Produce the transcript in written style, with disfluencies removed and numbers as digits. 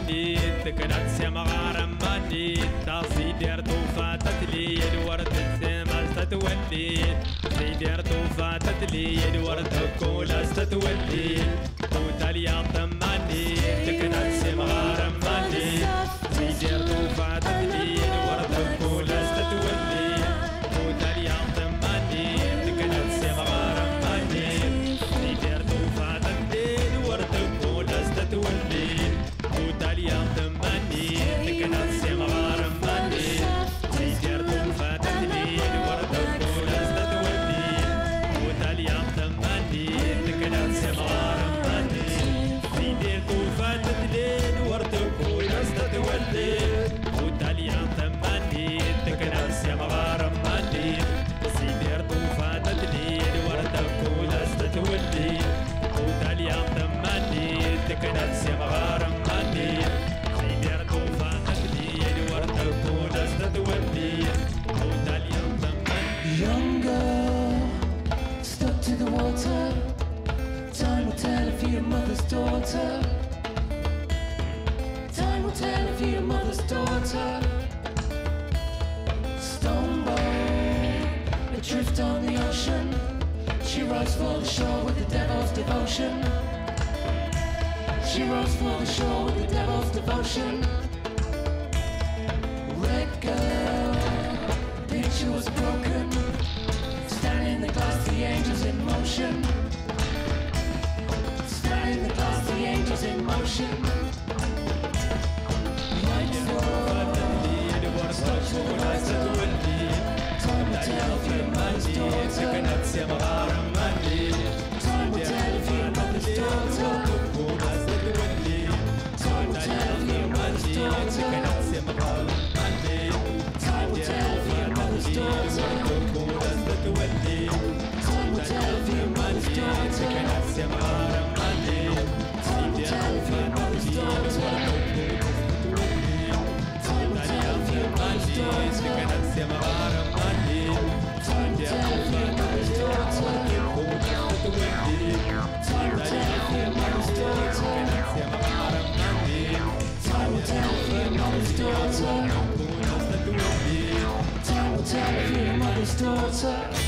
ماني تكنت سمغار ماني تصيدر طوفاتت لي الورد السماس تتولي سيدر طوفاتت لي الورد كولاس تتولي توتال يا طماني تكنت سمغار ماني سيدر طوفاتت لي الورد كولاس تتولي توتال يا طماني تكنت سمغار ماني سيدر طوفاتت لي الورد كولاس تتولي توتال يا طماني تكنت سمغار ماني سيدر طوفاتت لي الورد كولاس تتولي توتال يا طماني تكنت سمغار ماني سيدر طوفاتت لي الورد كولاس تتولي توتال يا طماني تكنت سمغار ماني سيدر طوفاتت لي الورد كولاس تتولي توتال يا طماني تكنت سمغار ماني سيدر طوفاتت لي الورد كولاس تتولي توتال يا طماني. Young girl, stuck to the water. Time will tell if you're your mother's daughter. Time will tell if you're your mother's daughter. Stoneboat, adrift on the ocean. She rows for the shore with the devil's devotion. She rows for the shore with the devil's devotion. Red girl, picture was broken. Standing in the glass, the angels in motion. Standing in the glass, the angels in motion. White world, stuck to the water. Time will tell if you're your mother's daughter. Time will tell if you're your mother's daughter. Time will tell if you're your mother's daughter. Time will tell if you're your mother's daughter. Time will tell if you're your mother's daughter. Time will tell if you're your mother's daughter. Time will tell if you're your mother's daughter. Time will tell if you're your mother's daughter. Time will tell if you're your mother's daughter. Time will tell if you're your mother's daughter. Time will tell if you're your mother's daughter.